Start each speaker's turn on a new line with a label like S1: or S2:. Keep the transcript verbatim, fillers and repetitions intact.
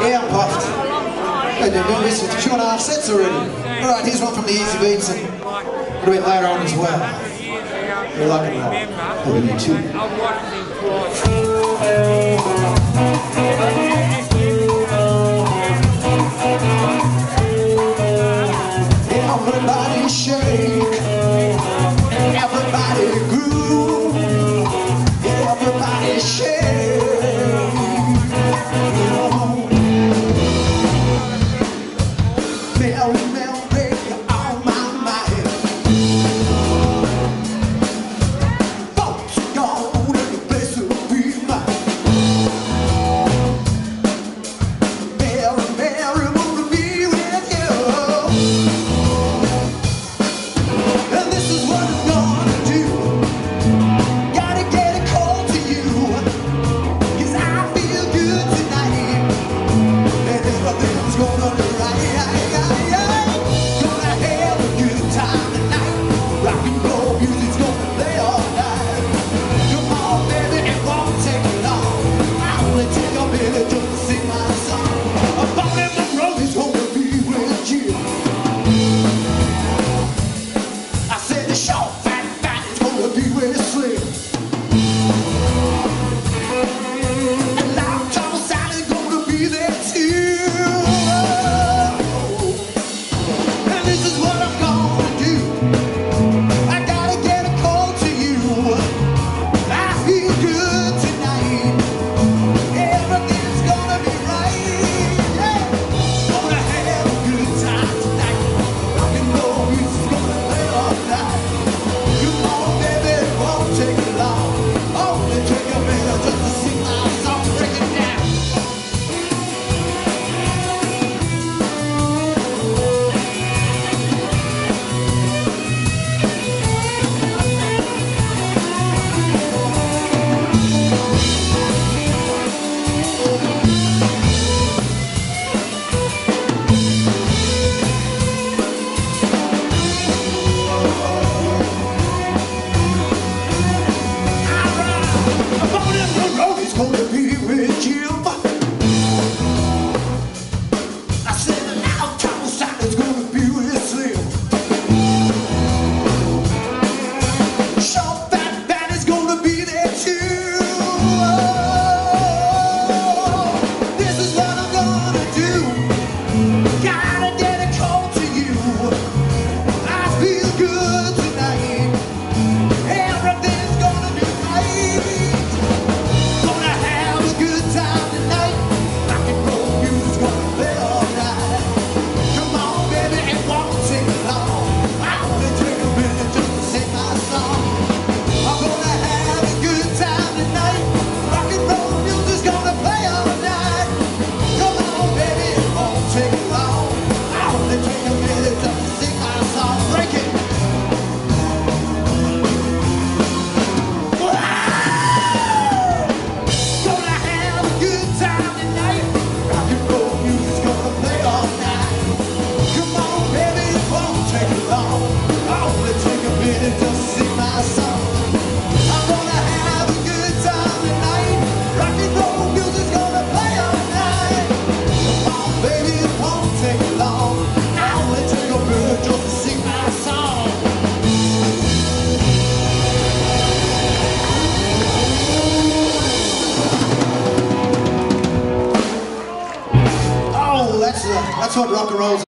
S1: Yeah, I'm puffed. I've been doing this for two and a half sets already. Alright, here's one from the Easy Beats and a little bit later on as well. You're lucky now. I'll give you two. Everybody shake, everybody groove, everybody shake. Mary, Mary, on my mind. Folks gone and the place will be mine. Mary, Mary, wanna be with you. And this is what I'm gonna do. Gotta get a call to you, 'cause I feel good tonight. And everything's gonna be right. That's, uh, that's what rock and roll's